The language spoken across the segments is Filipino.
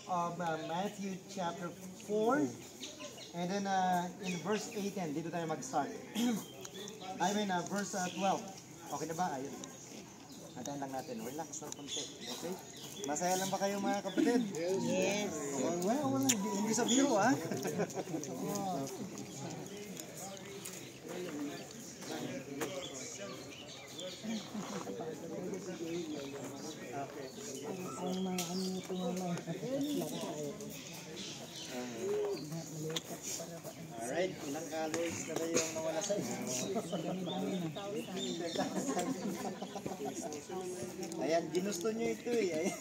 of Matthew chapter 4. And then in verse 18, dito tayo mag-start. I mean, verse 12. Okay na ba? Ayun. Antayin lang natin. Relax ng konti. Okay? Masaya lang ba kayo mga kapatid? Yes. Well, hindi sa biro, ha? Okay. Ang mga ano ito naman. Alright, ilang calories na ba yung nawala sa inyo? Ayan, ginusto nyo ito eh. Ayan.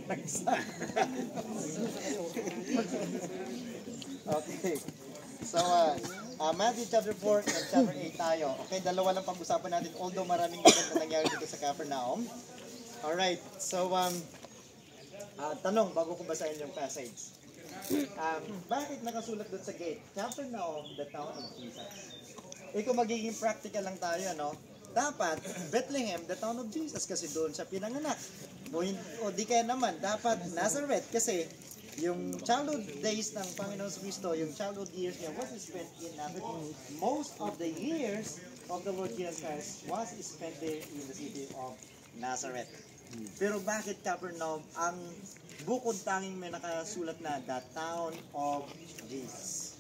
Okay. So, Matthew chapter 4 and chapter 8 tayo. Okay, dalawa lang pag-usapan natin although maraming ganito na nangyari dito sa Capernaum. Alright, so, tanong bago ko basahin yung passage. Bakit nakasulat doon sa gate? Capernaum, the town of Jesus. Kung magiging practical lang tayo, no? Dapat, Bethlehem, the town of Jesus, kasi doon siya pinanganak. O di kaya naman, dapat Nazareth, kasi yung childhood days ng Panginoon Kristo, yung childhood years niya was spent in Nazareth. Most of the years of the Lord Jesus Christ was spent there in the city of Nazareth. Pero bakit Capernaum? Ang bukod tanging may nakasulat na the town of Jesus.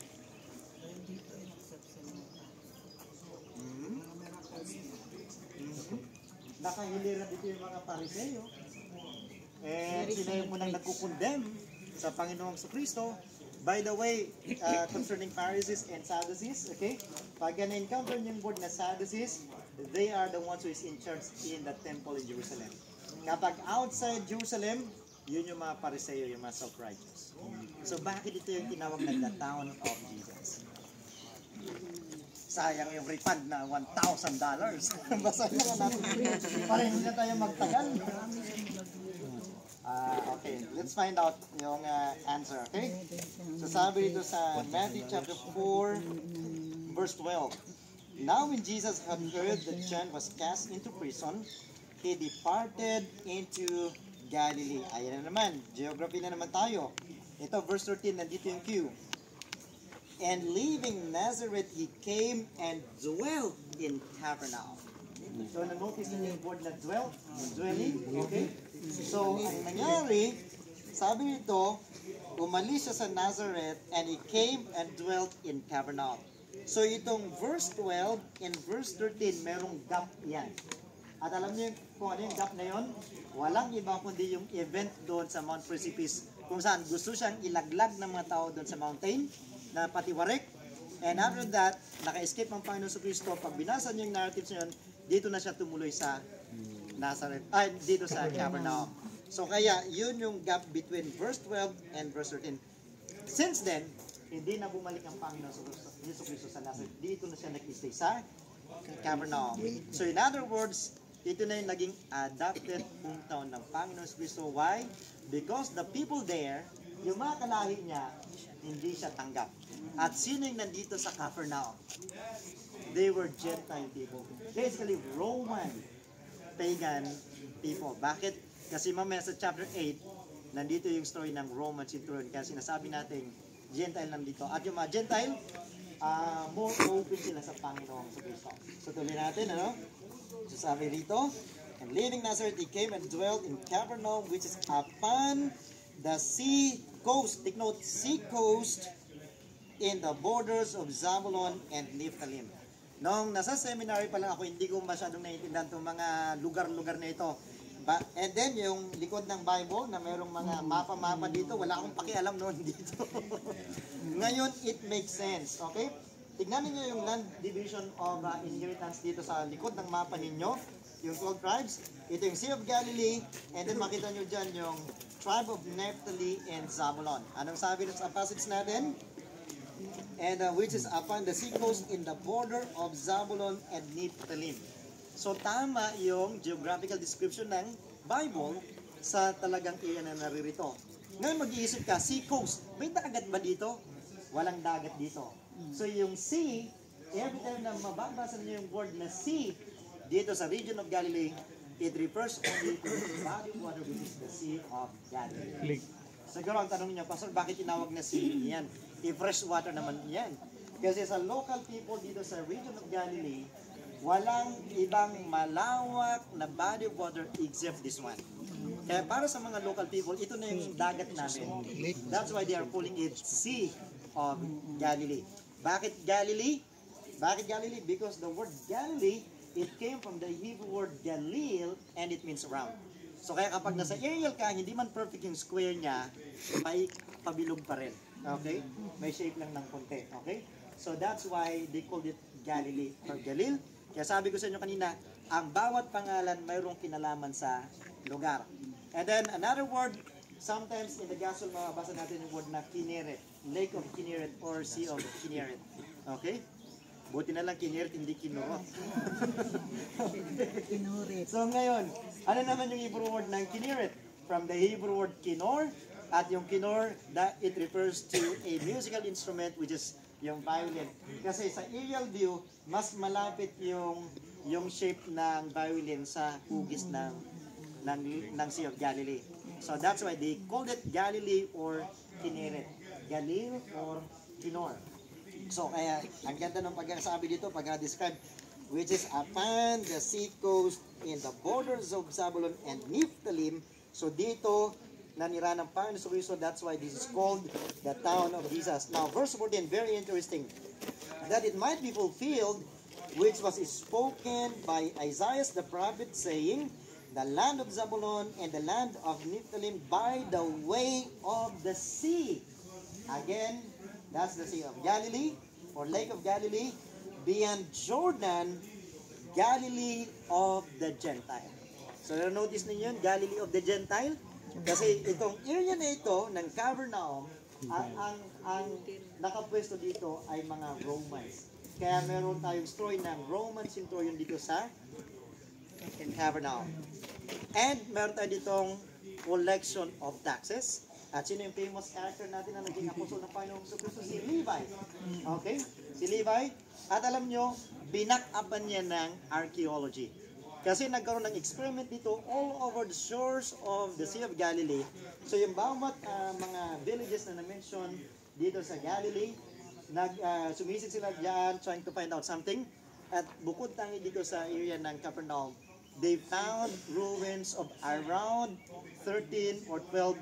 Nakahiliran dito yung mga Pariseo. Sila yung munang nagkukondem sa Panginoong Kristo. By the way, concerning Pharisees and Sadducees, okay? Pag na-encounter yung word na Sadducees, they are the ones who is in charge in the temple in Jerusalem. Kapag outside Jerusalem, yun yung mga Pariseo, yung mga self-righteous. So bakit ito yung tinawag na the town of Jesus? Sayang yung refund na $1,000. Basahin na natin. Para hindi na tayo magtagal. Okay, let's find out yung answer, okay? So sabi dito sa Matthew chapter 4, verse 12. Now when Jesus had heard that John was cast into prison, he departed into Galilee. Ayan na naman. Geography na naman tayo. Ito, verse 13, nandito yung cue. And leaving Nazareth, he came and dwelt in Capernaum. So, na-notice niyo yung word na dwelt? Dwelling? Okay? So, ang nangyari, sabi nito, umalis siya sa Nazareth and he came and dwelt in Capernaum. So, itong verse 12 and verse 13, merong gap yan. At alam niyo kung ano yung gap na yun? Walang iba kundi yung event doon sa Mount Precipice kung saan gusto siyang ilaglag ng mga tao doon sa mountain na patiwarik. And after that, naka-escape ang Panginoon sa Kristo. Pag binasa niyo yung narratives niyon, dito na siya tumuloy sa Nazareth, dito sa Capernaum. So kaya, yun yung gap between verse 12 and verse 13. Since then, hindi na bumalik ang Panginoon sa Kristo sa Nazareth. Dito na siya nag-stay sa Capernaum. So in other words, ito na yung naging adopted hometown ng Panginoon Kristo. Why? Because the people there, yung mga kalahi niya, hindi siya tanggap. At sino yung nandito sa Capernaum? They were Gentile people. Basically, Roman pagan people. Bakit? Kasi mamaya sa chapter 8, nandito yung story ng Roman centurion. Kaya sinasabi natin, Gentile nandito. At yung mga Gentile, more open sila sa Panginoon sa Kristo. So tuloy natin, ano? So sabi rito, and leaving Nazareth, he came and dwelt in Capernaum, which is upon the sea coast. Take note, sea coast in the borders of Zabulon and Nephthalim. Nung nasa seminary pa lang ako, hindi ko masyadong naiintindihan itong mga lugar-lugar na ito. And then, yung likod ng Bible na mayroong mga mapa-mapa dito, wala akong pakialam noon dito. Ngayon, it makes sense. Okay? Tignan niyo yung land division of inheritance dito sa likod ng mapa ninyo. Yung 12 tribes. Ito yung Sea of Galilee. And then makita nyo dyan yung tribe of Naphtali and Zabulon. Anong sabi sa passage natin? And which is upon the sea coast in the border of Zabulon and Naphtali. So tama yung geographical description ng Bible sa talagang iyan na naririto. Ngayon mag-iisip ka, sea coast. May dagat ba dito? Walang dagat dito. So yung sea, every time na mababasa niyo yung word na sea dito sa region of Galilee, it refers only to the body of water which is the Sea of Galilee. Siguro ang tanong niyo, Pastor, bakit tinawag na sea yan? Fresh water naman yan. Kasi sa local people dito sa region of Galilee, walang ibang malawak na body of water except this one. Kaya para sa mga local people, ito na yung dagat namin. That's why they are calling it Sea of Galilee. Bakit Galilee? Bakit Galilee? Because the word Galilee, it came from the Hebrew word Galil, and it means round. So kaya kapag nasa aerial ka, hindi man perfect yung square niya, may pabilog pa rin. Okay? May shape lang ng konti. Okay? So that's why they called it Galilee or Galil. Kaya sabi ko sa inyo kanina, ang bawat pangalan mayroong kinalaman sa lugar. And then another word, sometimes in the gospel mababasa natin yung word na Kinneret, Lake of Kinneret or Sea of Kinneret. Okay? Buti na lang Kinneret, hindi Kinurot. Kinurit. So ngayon, ano naman yung Hebrew word ng Kinneret? From the Hebrew word Kinor, at yung Kinor, that it refers to a musical instrument which is yung violin. Kasi sa aerial view, mas malapit yung shape ng violin sa hugis ng Sea of Galilee. So that's why they called it Galilee or Kinneret. Galil or Kinor. So kaya ang ganda ng pagkakasabi dito, pagka-describe, which is upon the sea coast in the borders of Zabulon and Nephthalim. So dito nanira ng Panginoon sa Kristo, that's why this is called the town of Jesus. Now verse 14, very interesting. That it might be fulfilled, which was spoken by Isaiah the prophet, saying, the land of Zabulon and the land of Nephthalim by the way of the sea. Again, that's the Sea of Galilee or Lake of Galilee. Beyond Jordan, Galilee of the Gentile. So notice niyo yun, Galilee of the Gentile. Kasi itong area na ito ng Capernaum, ang nakapwesto dito ay mga Romans. Kaya meron tayong story ng Roman centurion dito sa Capernaum. And meron tayo ditong collection of taxes. At sino yung famous character natin na naging apostol ng Panginoong Kristo? Si Levi. Okay? Si Levi. At alam nyo, binak-upan niya ng archaeology. Kasi nagkaroon ng experiment dito all over the shores of the Sea of Galilee. So yung bawat mga villages na na-mention dito sa Galilee, sumisig sila dyan trying to find out something. At bukod tangi dito sa area ng Capernaum, they found ruins of around 13 or 12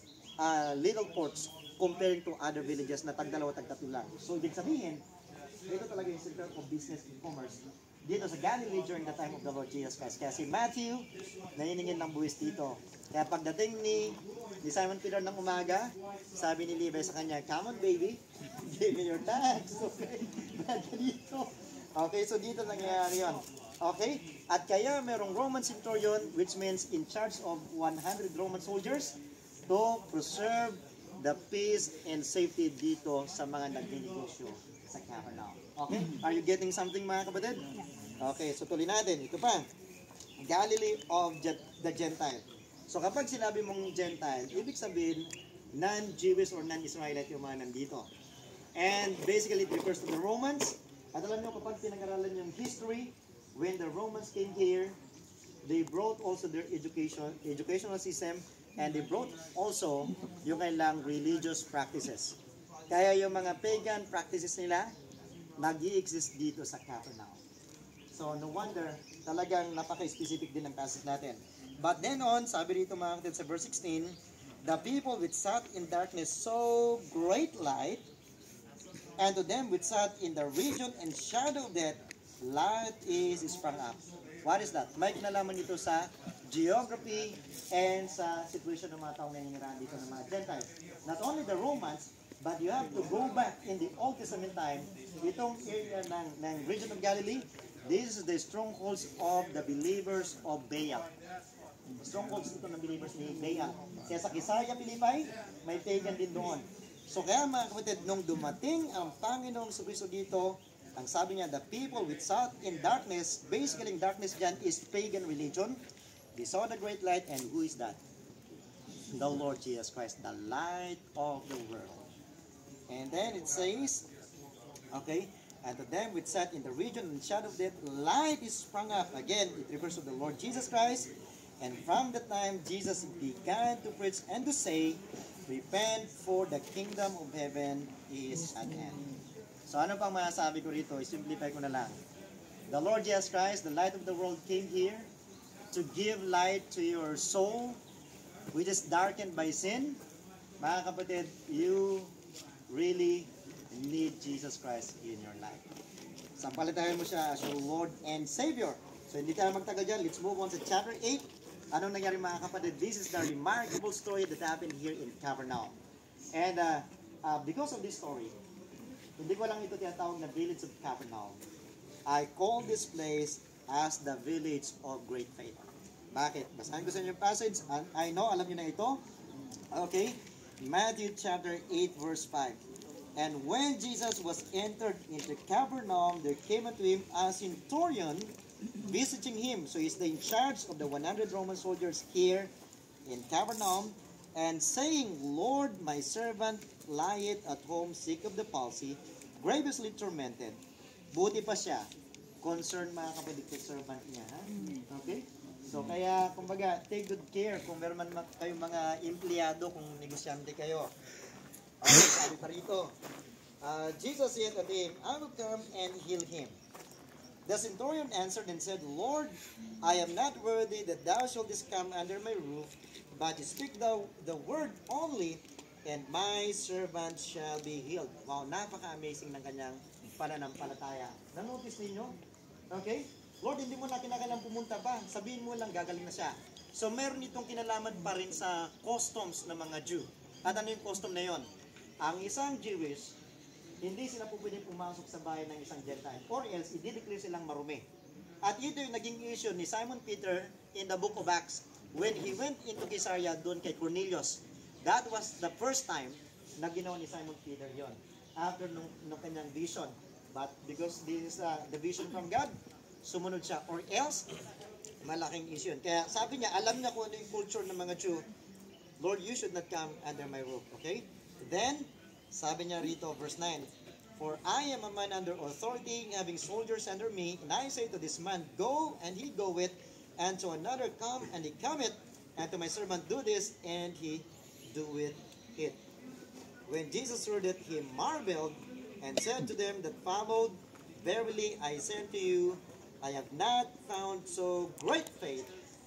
little ports comparing to other villages na tagdalawa, tagtatlo lang. So ibig sabihin, ito talaga yung center of business and commerce dito sa Galilee during the time of the Lord Jesus Christ. Kaya si Matthew, naniningin ng buwis dito. Kaya pagdating ni Simon Peter ng umaga, sabi ni Levi sa kanya, come on baby, give me your tax. Okay, dito. Okay, so dito nangyayari yun. Okay, at kaya merong Roman centurion, which means in charge of 100 Roman soldiers to preserve the peace and safety dito sa mga nagninegosyo sa Capernaum. Okay? Are you getting something mga kapatid? Okay, so tuloy natin. Ito pa. Galilee of the Gentile. So kapag sinabi mong Gentile, ibig sabihin non-Jewish or non-Israelite yung mga nandito. And basically it refers to the Romans. At alam nyo kapag pinag-aralan yung history, when the Romans came here, they brought also their educational system, and they brought also yung kailang religious practices. Kaya yung mga pagan practices nila, nag-i-exist dito sa Capernaum. So, no wonder, talagang napaka-specific din ang passage natin. But then on, sabi rito mga kapatid sa verse 16, the people which sat in darkness saw great light, and to them which sat in the region and shadow of death, light is sprung up. What is that? May kinalaman dito sa geography and sa situation ng mga taong naninirahan dito ng mga Gentiles. Not only the Romans, but you have to go back in the Old Testament time, itong area ng region of Galilee, this is the strongholds of the believers of Baal. Strongholds ito ng believers ni Baal. Kaya sa Kisaya, Pilipay, may pagan din doon. So kaya mga kapatid, nung dumating ang Panginoong Kristo dito, ang sabi niya, the people which sat in darkness, basically darkness dyan is pagan religion. They saw the great light, and who is that? The Lord Jesus Christ, the light of the world. And then it says, okay, and to them which sat in the region and shadow of death, light is sprung up. Again, it refers to the Lord Jesus Christ. And from the time Jesus began to preach and to say, Repent, for the kingdom of heaven is at hand. So ano pang masasabi ko rito? I-simplify ko na lang. The Lord Jesus Christ, the light of the world, came here to give light to your soul, which is darkened by sin. Mga kapatid, you really need Jesus Christ in your life. Sampalatayan mo siya as your Lord and Savior. So hindi tayo magtagal dyan. Let's move on to chapter 8. Anong nangyari mga kapatid? This is the remarkable story that happened here in Capernaum. And because of this story, hindi ko lang ito tinatawag na village of Capernaum. I call this place as the village of great faith. Bakit? Basahin ko sa inyo yung passage. I know, alam niyo na ito. Okay? Matthew chapter 8 verse 5. And when Jesus was entered into Capernaum, there came unto him a centurion visiting him. So he's in charge of the 100 Roman soldiers here in Capernaum, and saying, Lord, my servant lieth at home sick of the palsy, grievously tormented. Buti pa siya. Concerned mga kapatid sa servant niya. Ha? Okay? So kaya, kumbaga, take good care kung meron man kayong mga empleyado, kung negosyante kayo. Okay, sabi pa rito, Jesus said unto him, I will come and heal him. The centurion answered and said, Lord, I am not worthy that thou shouldest come under my roof, but speak thou the word only, and my servant shall be healed. Wow, napaka-amazing ng kanyang pananampalataya. Nanotice ninyo? Okay? Lord, hindi mo na kinakailangan pumunta pa. Sabihin mo lang, gagaling na siya. So, meron itong kinalaman pa rin sa customs ng mga Jew. At ano yung custom na yon? Ang isang Jewish, hindi sila po pwedeng pumasok sa bahay ng isang Gentile, or else i-declare silang marumi. At ito yung naging issue ni Simon Peter in the book of Acts when he went into Caesarea doon kay Cornelius. That was the first time na ginawa ni Simon Peter yon after nung kanyang vision. But because this is the vision from God, sumunod siya, or else malaking issue yun. Kaya sabi niya, alam niya kung ano yung culture ng mga Jew. Lord, you should not come under my roof. Okay? Then, sabi niya rito, verse 9, For I am a man under authority, having soldiers under me, and I say to this man, Go, and he goeth, and to another, Come, and he cometh, and to my servant, Do this, and he doeth it. When Jesus heard it, he marveled, and said to them that followed, Verily I say unto you, I have not found so great faith,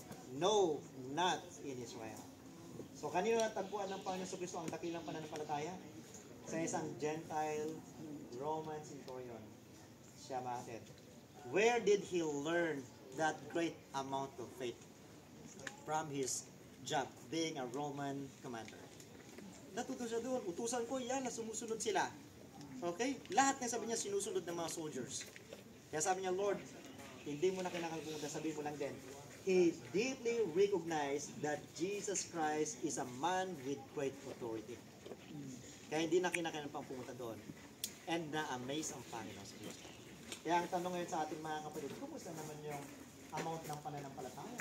no, not in Israel. So, kanino natagpuan ng Panginoon sa Kristo ang dakilang pananampalataya? Sa isang Gentile Roman centurion. Siya bakit? Where did he learn that great amount of faith? From his job, being a Roman commander. Natuto siya doon. Utusan ko, yan, na sumusunod sila. Okay? Lahat na sabi niya, sinusunod ng mga soldiers. Kaya sabi niya, Lord, hindi mo na kinakalimutan, sabihin mo lang din. He deeply recognized that Jesus Christ is a man with great authority. Kaya hindi na kinakailangan pang pumunta doon. And na-amaze ang Panginoon sa Kristo. Kaya ang tanong ngayon sa ating mga kapatid, kumusta naman yung amount ng pananampalataya?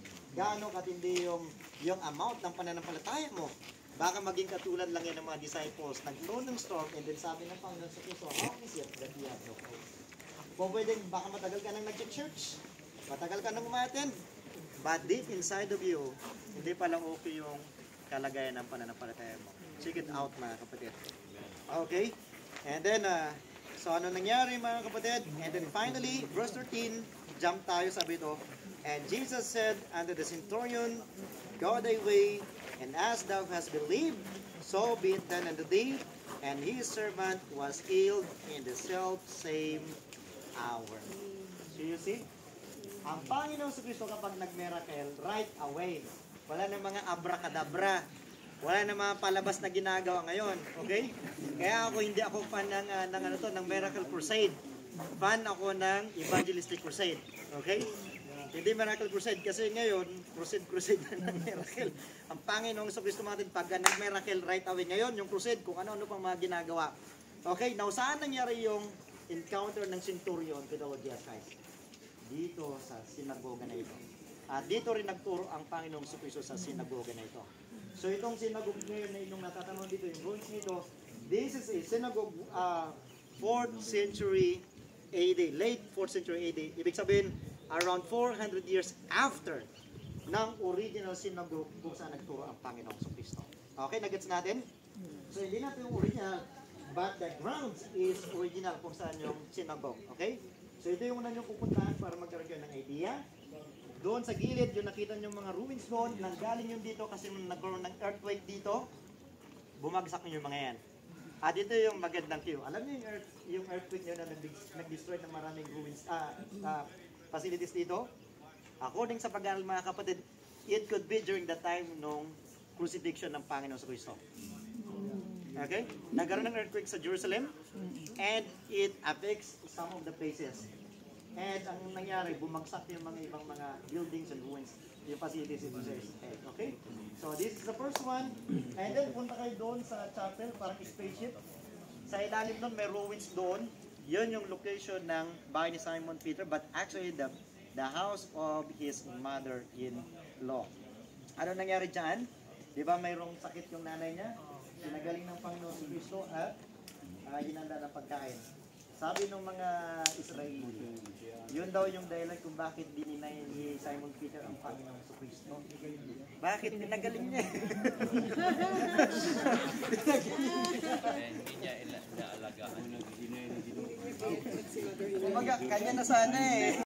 Gaano katindi yung amount ng pananampalataya mo? Baka maging katulad lang yan ng mga disciples. Nagkaroon ng storm, and then sabi ng Panginoon sa Kristo, how is it that you have no faith? Kung pwedeng, baka matagal ka nang nag-church, matagal ka nang umattend, but deep inside of you, hindi palang okay yung kalagayan ng pananampalataya mo. Check it out mga kapatid. Okay? And then, so ano nangyari mga kapatid? And then finally, verse 13, jump tayo, sabi ito, And Jesus said unto the centurion, Go thy way, and as thou hast believed, so be it done unto thee. And his servant was healed in the self-same hour. So you see? Ang Panginoon sa Kristo kapag nag-miracle, right away. Wala na mga abracadabra. Wala na mga palabas na ginagawa ngayon. Okay? Kaya hindi ako fan ng Miracle Crusade. Fan ako ng Evangelistic Crusade. Okay? Hindi Miracle Crusade kasi ngayon, crusade na ng miracle. Ang Panginoon sa Kristo natin, pag nag-miracle right away ngayon, yung crusade, kung ano-ano pang mga ginagawa. Okay? Now, saan nangyari yung encounter ng centurion to the Lord Jesus Christ? Dito sa sinagoga na ito. At dito rin nagturo ang Panginoong Kristo sa sinagoga na ito. So itong synagogue ngayon na inyong natatanong dito, yung ruins nito, this is a synagogue 4th century AD, late 4th century AD. Ibig sabihin, around 400 years after ng original synagogue kung saan nagturo ang Panginoong Kristo. Okay, nagets natin? So hindi natin yung original, but the grounds is original kung saan yung synagogue. Okay? So ito yung una nyo pupuntahan para magkaroon kayo ng idea. Doon sa gilid, yung nakita nyo mga ruins doon, nanggaling yung dito kasi nung nagkaroon ng earthquake dito, bumagsak nyo yung mga yan. At ito yung magandang cue. Alam niyo yung earthquake nyo na nag-destroy ng maraming ruins, facilities dito? According sa pag-aaral mga kapatid, it could be during the time nung crucifixion ng Panginoon sa Kristo. Okay? Nagkaroon ng earthquake sa Jerusalem and it affects some of the places. And ang nangyari, bumagsak yung mga ibang mga buildings and ruins, yung facilities ito sa Israel. Okay? So this is the first one. And then punta kayo doon sa chapel, parang spaceship. Sa ilalim doon, may ruins doon. Yun yung location ng bahay ni Simon Peter, but actually the house of his mother-in-law. Ano nangyari dyan? Di ba mayroong sakit yung nanay niya? Sinagaling ng Panginoon si Kristo at hinanda ng pagkain. Sabi ng mga Israeli, yun daw yung dahilan kung bakit dininay ni Simon Peter ang Panginoon si Kristo. Bakit? Pinagaling niya. Hindi niya inaalagaan. Kumbaga, kanya na sana eh.